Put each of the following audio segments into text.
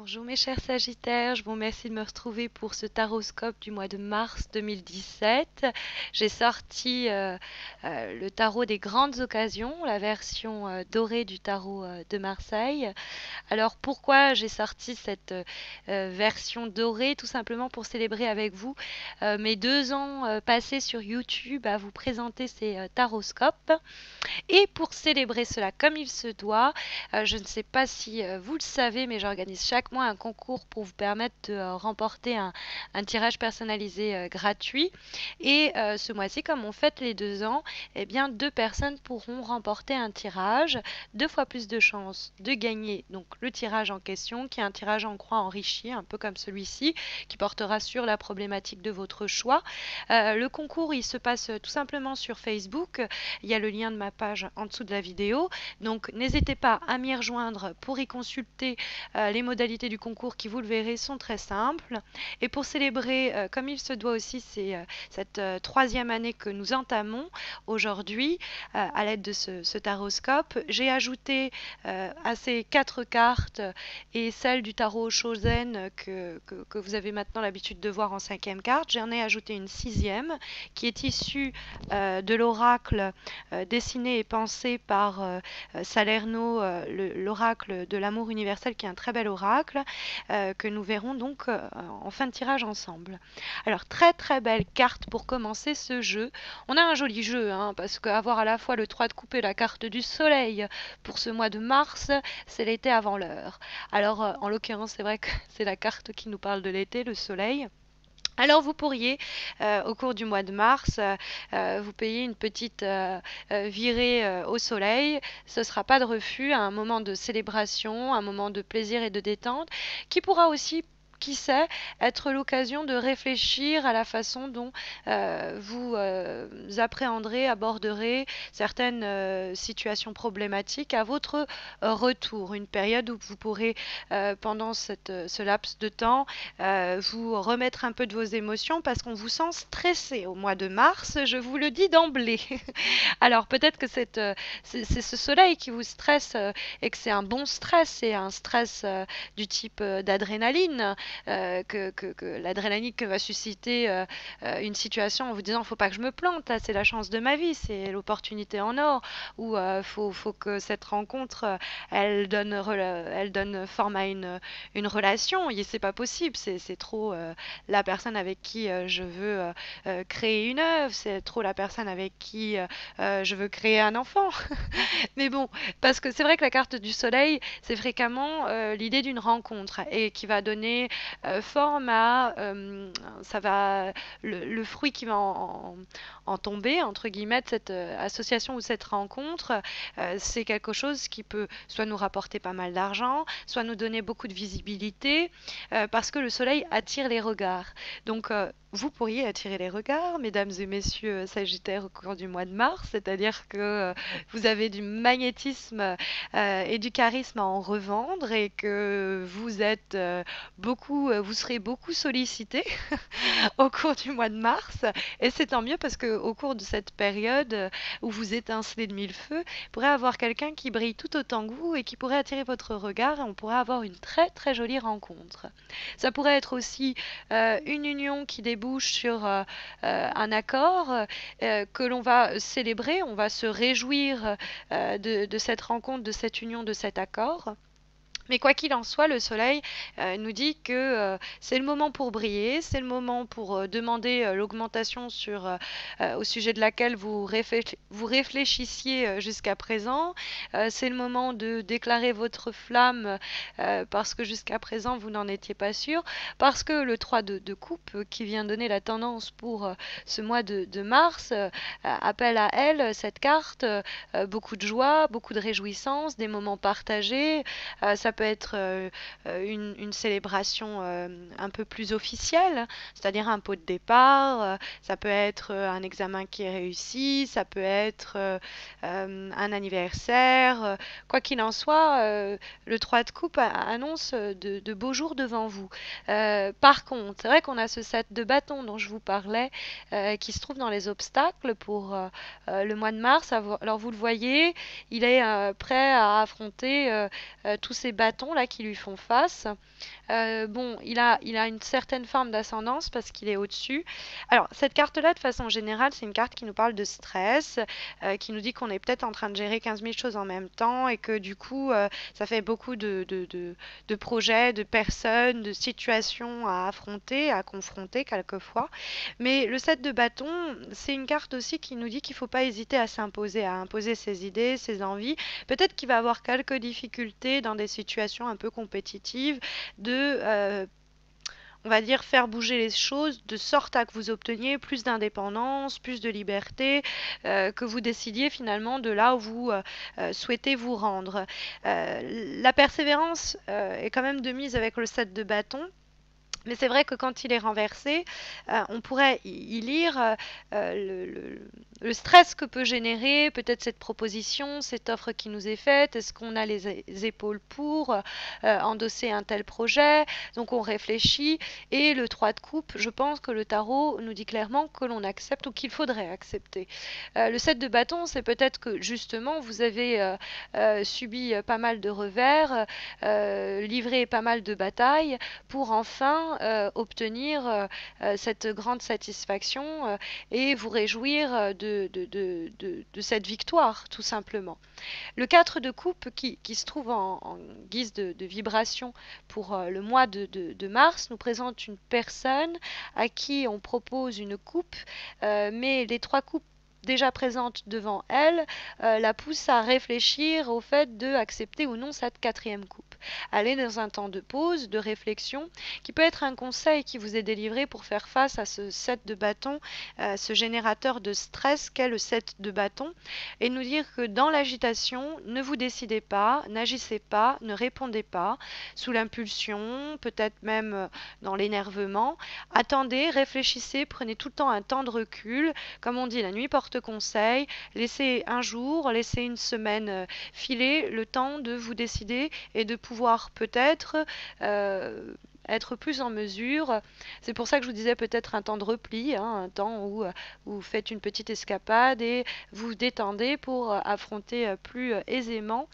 Bonjour mes chers Sagittaires, je vous remercie de me retrouver pour ce taroscope du mois de mars 2017. J'ai sorti le tarot des grandes occasions, la version dorée du tarot de Marseille. Alors pourquoi j'ai sorti cette version dorée? Tout simplement pour célébrer avec vous mes 2 ans passés sur YouTube à vous présenter ces taroscopes. Et pour célébrer cela comme il se doit, je ne sais pas si vous le savez, mais j'organise chaque mois un concours pour vous permettre de remporter un tirage personnalisé gratuit. Et ce mois-ci, comme on fête les 2 ans, eh bien 2 personnes pourront remporter un tirage, 2 fois plus de chances de gagner donc le tirage en question, qui est un tirage en croix enrichi, un peu comme celui-ci, qui portera sur la problématique de votre choix. Le concours, il se passe tout simplement sur Facebook. Il y a le lien de ma page en dessous de la vidéo. Donc n'hésitez pas à m'y rejoindre pour y consulter les modalités du concours qui, vous le verrez, sont très simples. Et pour célébrer comme il se doit aussi, c'est cette 3e année que nous entamons aujourd'hui à l'aide de ce taroscope. J'ai ajouté à ces 4 cartes et celle du tarot Chosen que vous avez maintenant l'habitude de voir en 5e carte, j'en ai ajouté une 6e qui est issue de l'oracle dessiné et pensé par Salerno, l'oracle de l'amour universel, qui est un très bel oracle que nous verrons donc en fin de tirage ensemble. Alors très très belle carte pour commencer ce jeu. On a un joli jeu, hein, parce qu'avoir à la fois le 3 de coupe et la carte du soleil pour ce mois de mars, c'est l'été avant l'heure. Alors en l'occurrence, c'est vrai que c'est la carte qui nous parle de l'été, le soleil. Alors vous pourriez, au cours du mois de mars, vous payer une petite virée au soleil. Ce ne sera pas de refus, un moment de célébration, un moment de plaisir et de détente, qui pourra aussi, qui sait, être l'occasion de réfléchir à la façon dont vous appréhenderez, aborderez certaines situations problématiques à votre retour. Une période où vous pourrez, pendant ce laps de temps, vous remettre un peu de vos émotions parce qu'on vous sent stressé au mois de mars, je vous le dis d'emblée. Alors peut-être que c'est ce soleil qui vous stresse et que c'est un bon stress, c'est un stress du type d'adrénaline, que l'adrénaline que va susciter une situation en vous disant faut pas que je me plante, là c'est la chance de ma vie, c'est l'opportunité en or, ou faut que cette rencontre elle donne forme à une relation, et c'est pas possible, c'est trop la personne avec qui je veux créer une œuvre, c'est trop la personne avec qui je veux créer un enfant. Mais bon, parce que c'est vrai que la carte du soleil, c'est fréquemment l'idée d'une rencontre et qui va donner forme à, ça va, le fruit qui va en tomber, entre guillemets, de cette association ou cette rencontre, c'est quelque chose qui peut soit nous rapporter pas mal d'argent, soit nous donner beaucoup de visibilité, parce que le soleil attire les regards. Donc, vous pourriez attirer les regards, mesdames et messieurs Sagittaires, au cours du mois de mars, c'est-à-dire que vous avez du magnétisme et du charisme à en revendre et que vous êtes vous serez beaucoup sollicité au cours du mois de mars. Et c'est tant mieux parce que au cours de cette période où vous étincelez de mille feux, vous pourrez avoir quelqu'un qui brille tout autant que vous et qui pourrait attirer votre regard et on pourrait avoir une très très jolie rencontre. Ça pourrait être aussi une union qui débouche sur un accord que l'on va célébrer, on va se réjouir de cette rencontre, de cette union, de cet accord. Mais quoi qu'il en soit, le soleil nous dit que c'est le moment pour briller, c'est le moment pour demander l'augmentation au sujet de laquelle vous réfléchissiez jusqu'à présent. C'est le moment de déclarer votre flamme parce que jusqu'à présent vous n'en étiez pas sûr. Parce que le 3 de coupe qui vient donner la tendance pour ce mois de mars appelle à elle, cette carte, beaucoup de joie, beaucoup de réjouissance, des moments partagés. Ça peut être une célébration un peu plus officielle, c'est-à-dire un pot de départ, ça peut être un examen qui est réussi, ça peut être un anniversaire. Quoi qu'il en soit, le 3 de coupe annonce de beaux jours devant vous. Par contre, c'est vrai qu'on a ce 7 de bâton dont je vous parlais, qui se trouve dans les obstacles pour le mois de mars. Alors vous le voyez, il est prêt à affronter tous ces bâton là qui lui font face. Bon, il a une certaine forme d'ascendance parce qu'il est au-dessus. Alors, cette carte-là, de façon générale, c'est une carte qui nous parle de stress, qui nous dit qu'on est peut-être en train de gérer 15 000 choses en même temps et que du coup, ça fait beaucoup de projets, de personnes, de situations à affronter, à confronter quelquefois. Mais le 7 de bâton, c'est une carte aussi qui nous dit qu'il ne faut pas hésiter à s'imposer, à imposer ses idées, ses envies. Peut-être qu'il va avoir quelques difficultés dans des situations un peu compétitives de on va dire faire bouger les choses de sorte à que vous obteniez plus d'indépendance, plus de liberté, que vous décidiez finalement de là où vous souhaitez vous rendre. La persévérance est quand même de mise avec le 7 de bâton. Mais c'est vrai que quand il est renversé, on pourrait y lire le stress que peut générer peut-être cette proposition, cette offre qui nous est faite. Est-ce qu'on a les épaules pour endosser un tel projet? Donc on réfléchit. Et le 3 de coupe, je pense que le tarot nous dit clairement que l'on accepte ou qu'il faudrait accepter. Le 7 de bâton, c'est peut-être que justement vous avez subi pas mal de revers, livré pas mal de batailles pour enfin obtenir cette grande satisfaction et vous réjouir de cette victoire, tout simplement. Le 4 de coupe qui se trouve en guise de vibration pour le mois de mars nous présente une personne à qui on propose une coupe, mais les 3 coupes déjà présentes devant elle la poussent à réfléchir au fait d'accepter ou non cette 4e coupe. Aller dans un temps de pause, de réflexion, qui peut être un conseil qui vous est délivré pour faire face à ce 7 de bâton, ce générateur de stress qu'est le 7 de bâton, et nous dire que dans l'agitation, ne vous décidez pas, n'agissez pas, ne répondez pas, sous l'impulsion, peut-être même dans l'énervement. Attendez, réfléchissez, prenez tout le temps un temps de recul. Comme on dit, la nuit porte conseil. Laissez un jour, laissez une semaine filer, le temps de vous décider et de pouvoir peut-être être plus en mesure. C'est pour ça que je vous disais peut-être un temps de repli, hein, un temps où vous faites une petite escapade et vous détendez pour affronter plus aisément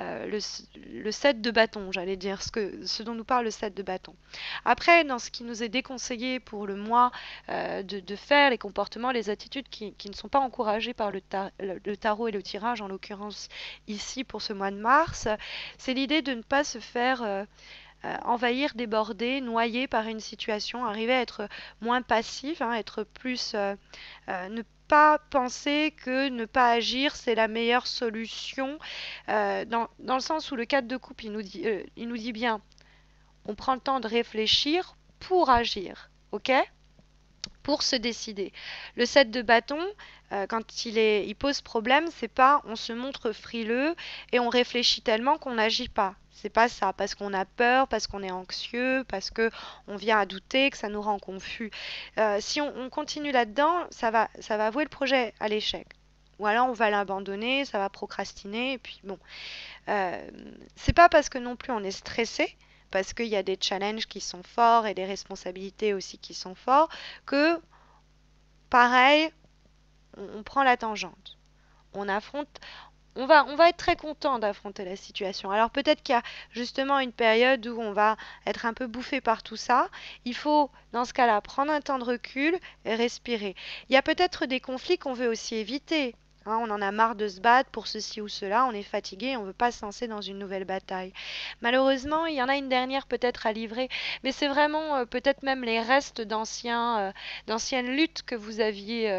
le 7 de bâton, j'allais dire, ce dont nous parle le 7 de bâton. Après, dans ce qui nous est déconseillé pour le mois de faire, les comportements, les attitudes qui ne sont pas encouragés par le tarot et le tirage, en l'occurrence ici pour ce mois de mars, c'est l'idée de ne pas se faire envahir, déborder, noyer par une situation, arriver à être moins passif, hein, être plus ne pas penser que ne pas agir c'est la meilleure solution dans le sens où le 4 de coupe il nous dit bien on prend le temps de réfléchir pour agir, ok, pour se décider. Le 7 de bâton, quand il pose problème, c'est pas on se montre frileux et on réfléchit tellement qu'on n'agit pas. C'est pas ça, parce qu'on a peur, parce qu'on est anxieux, parce que on vient à douter, que ça nous rend confus. Si on continue là-dedans, ça va vouer le projet à l'échec. Ou alors on va l'abandonner, ça va procrastiner, et puis bon. Euh, c'est pas parce que non plus on est stressé, parce qu'il y a des challenges qui sont forts et des responsabilités aussi qui sont forts, que pareil, on prend la tangente. On affronte, on va être très content d'affronter la situation. Alors peut-être qu'il y a justement une période où on va être un peu bouffé par tout ça. Il faut, dans ce cas-là, prendre un temps de recul et respirer. Il y a peut-être des conflits qu'on veut aussi éviter. Hein, on en a marre de se battre pour ceci ou cela, on est fatigué, on ne veut pas se lancer dans une nouvelle bataille. Malheureusement, il y en a une dernière peut-être à livrer, mais c'est vraiment peut-être même les restes d'anciennes luttes que vous aviez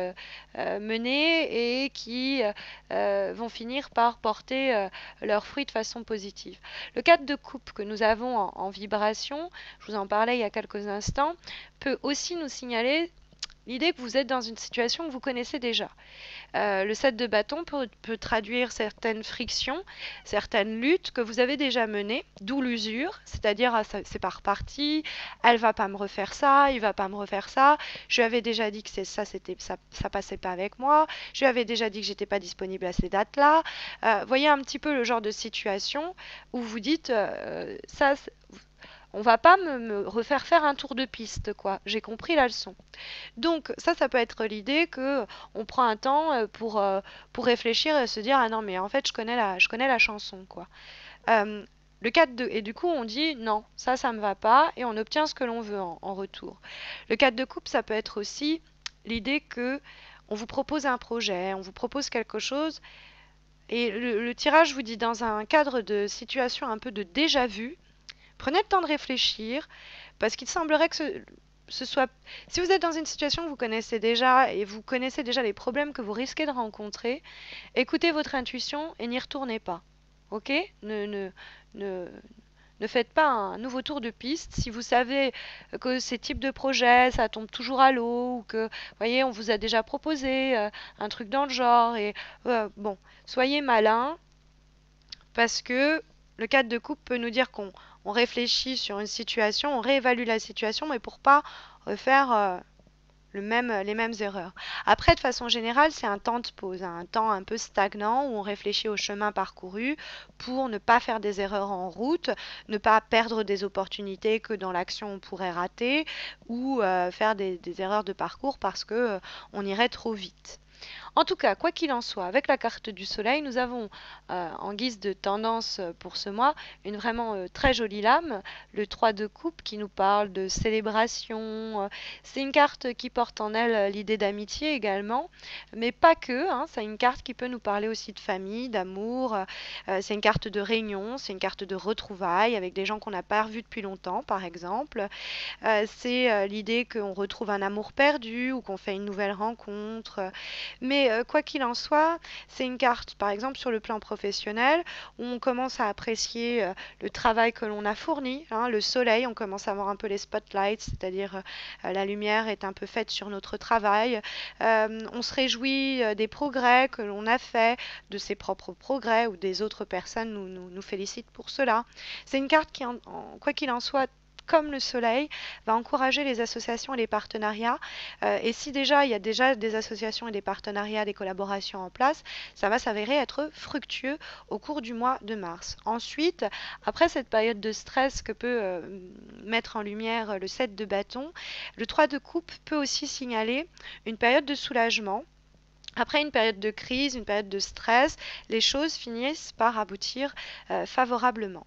menées et qui vont finir par porter leurs fruits de façon positive. Le 4 de coupe que nous avons en vibration, je vous en parlais il y a quelques instants, peut aussi nous signaler l'idée que vous êtes dans une situation que vous connaissez déjà. Le 7 de bâton peut traduire certaines frictions, certaines luttes que vous avez déjà menées, d'où l'usure, c'est-à-dire c'est pas reparti, elle va pas me refaire ça, il va pas me refaire ça, je lui avais déjà dit que ça passait pas avec moi, je lui avais déjà dit que j'étais pas disponible à ces dates-là. Voyez un petit peu le genre de situation où vous dites on va pas me refaire faire un tour de piste, quoi. J'ai compris la leçon. Donc ça peut être l'idée que on prend un temps pour réfléchir et se dire ah non mais en fait je connais la chanson quoi. Euh, Et du coup, on dit non, ça me va pas, et on obtient ce que l'on veut en retour. Le 4 de coupe, ça peut être aussi l'idée que on vous propose un projet, on vous propose quelque chose, et le tirage vous dit dans un cadre de situation un peu de déjà vu, prenez le temps de réfléchir, parce qu'il semblerait que ce soit... Si vous êtes dans une situation que vous connaissez déjà et vous connaissez déjà les problèmes que vous risquez de rencontrer, écoutez votre intuition et n'y retournez pas. Ok? Ne, ne faites pas un nouveau tour de piste. Si vous savez que ces types de projets, ça tombe toujours à l'eau, ou que, voyez, on vous a déjà proposé un truc dans le genre, et bon, soyez malin, parce que le cadre de coupe peut nous dire qu'on réfléchit sur une situation, on réévalue la situation, mais pour pas refaire les mêmes erreurs. Après, de façon générale, c'est un temps de pause, hein, un temps un peu stagnant où on réfléchit au chemin parcouru pour ne pas faire des erreurs en route, ne pas perdre des opportunités que dans l'action on pourrait rater, ou faire des erreurs de parcours parce que on irait trop vite. En tout cas, quoi qu'il en soit, avec la carte du soleil, nous avons en guise de tendance pour ce mois une vraiment très jolie lame, le 3 de coupe qui nous parle de célébration. C'est une carte qui porte en elle l'idée d'amitié également, mais pas que, hein, c'est une carte qui peut nous parler aussi de famille, d'amour. C'est une carte de réunion, c'est une carte de retrouvailles avec des gens qu'on n'a pas revus depuis longtemps, par exemple. C'est l'idée qu'on retrouve un amour perdu ou qu'on fait une nouvelle rencontre. Mais quoi qu'il en soit, c'est une carte, par exemple, sur le plan professionnel, où on commence à apprécier le travail que l'on a fourni, hein, le soleil, on commence à voir un peu les spotlights, c'est-à-dire la lumière est un peu faite sur notre travail. On se réjouit des progrès que l'on a faits, de ses propres progrès, ou des autres personnes nous félicitent pour cela. C'est une carte qui, quoi qu'il en soit, comme le soleil, va encourager les associations et les partenariats. Et si déjà il y a déjà des associations et des partenariats, des collaborations en place, ça va s'avérer être fructueux au cours du mois de mars. Ensuite, après cette période de stress que peut mettre en lumière le 7 de bâton, le 3 de coupe peut aussi signaler une période de soulagement. Après une période de crise, une période de stress, les choses finissent par aboutir favorablement.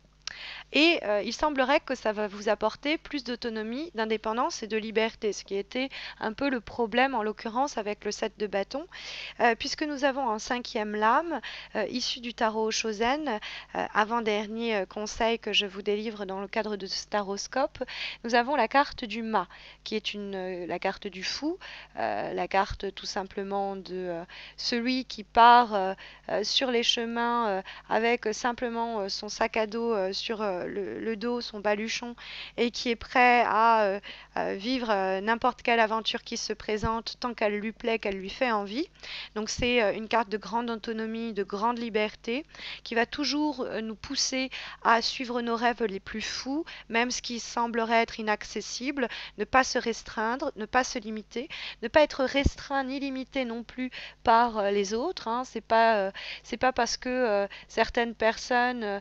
Et il semblerait que ça va vous apporter plus d'autonomie, d'indépendance et de liberté, ce qui était un peu le problème en l'occurrence avec le 7 de bâton, puisque nous avons en cinquième lame, issue du tarot Shosen, avant-dernier conseil que je vous délivre dans le cadre de ce taroscope, nous avons la carte du mât, qui est la carte du fou, la carte tout simplement de celui qui part sur les chemins avec simplement son sac à dos sur le dos, son baluchon, et qui est prêt à vivre n'importe quelle aventure qui se présente tant qu'elle lui plaît, qu'elle lui fait envie. Donc c'est une carte de grande autonomie, de grande liberté, qui va toujours nous pousser à suivre nos rêves les plus fous, même ce qui semblerait être inaccessible, ne pas se restreindre, ne pas se limiter, ne pas être restreint ni limité non plus par les autres. Hein. C'est pas parce que certaines personnes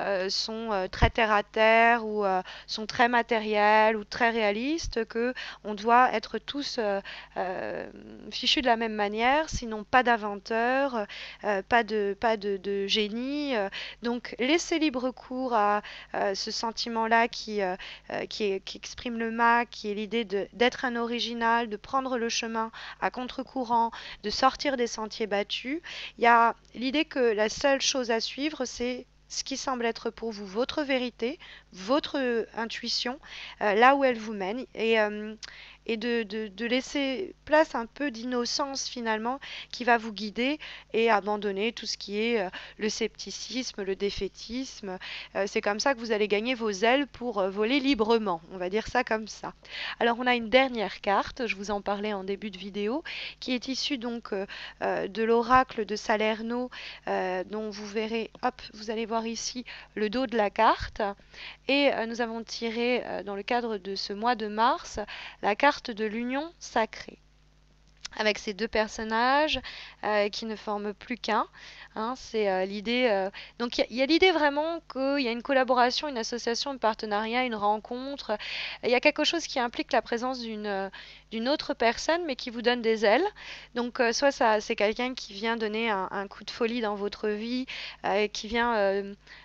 sont très terre à terre ou sont très matérielles ou très réalistes que on doit être tous fichus de la même manière, sinon pas d'inventeur, pas de génie. Donc laissez libre cours à ce sentiment-là qui exprime le mât, qui est l'idée d'être un original, de prendre le chemin à contre-courant, de sortir des sentiers battus. Il y a l'idée que la seule chose à suivre, c'est ce qui semble être pour vous votre vérité, votre intuition, là où elle vous mène, et de laisser place un peu d'innocence finalement qui va vous guider et abandonner tout ce qui est le scepticisme, le défaitisme. C'est comme ça que vous allez gagner vos ailes pour voler librement, on va dire ça comme ça. Alors on a une dernière carte, je vous en parlais en début de vidéo, qui est issue donc de l'oracle de Salerno, dont vous verrez, hop, vous allez voir ici le dos de la carte. Et nous avons tiré dans le cadre de ce mois de mars la carte de l'union sacrée avec ces deux personnages qui ne forment plus qu'un. Hein, c'est l'idée. Donc il y a l'idée vraiment qu'il y a une collaboration, une association, un partenariat, une rencontre. Il y a quelque chose qui implique la présence d'une autre personne, mais qui vous donne des ailes. Donc soit c'est quelqu'un qui vient donner un coup de folie dans votre vie, qui vient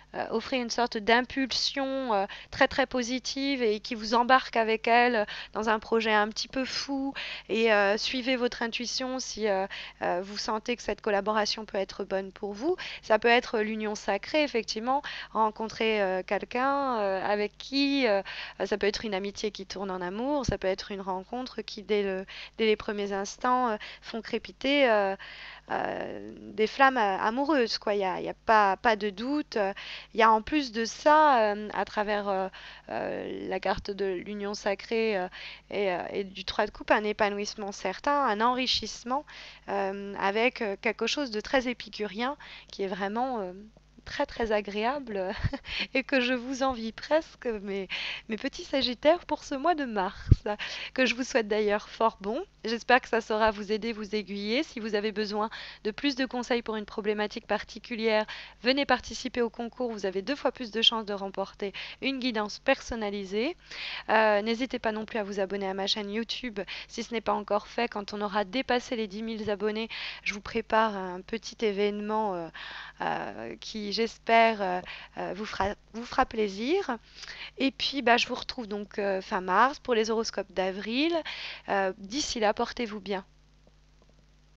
offrir une sorte d'impulsion très très positive et qui vous embarque avec elle dans un projet un petit peu fou et suivez votre intuition si vous sentez que cette collaboration peut être bonne pour vous. Ça peut être l'union sacrée, effectivement, rencontrer quelqu'un avec qui ça peut être une amitié qui tourne en amour, ça peut être une rencontre qui, dès les premiers instants, font crépiter des flammes amoureuses, quoi. Il y a pas de doute. Il y a en plus de ça, à travers la carte de l'union sacrée et du 3 de coupe, un épanouissement certain, un enrichissement avec quelque chose de très épicurien qui est vraiment très très agréable et que je vous envie presque, mes petits Sagittaires, pour ce mois de mars, que je vous souhaite d'ailleurs fort bon. J'espère que ça saura vous aider, vous aiguiller. Si vous avez besoin de plus de conseils pour une problématique particulière, venez participer au concours. Vous avez 2 fois plus de chances de remporter une guidance personnalisée. N'hésitez pas non plus à vous abonner à ma chaîne YouTube si ce n'est pas encore fait. Quand on aura dépassé les 10 000 abonnés, je vous prépare un petit événement qui, j'espère, vous fera plaisir. Et puis, bah, je vous retrouve donc fin mars pour les horoscopes d'avril. D'ici là, portez-vous bien.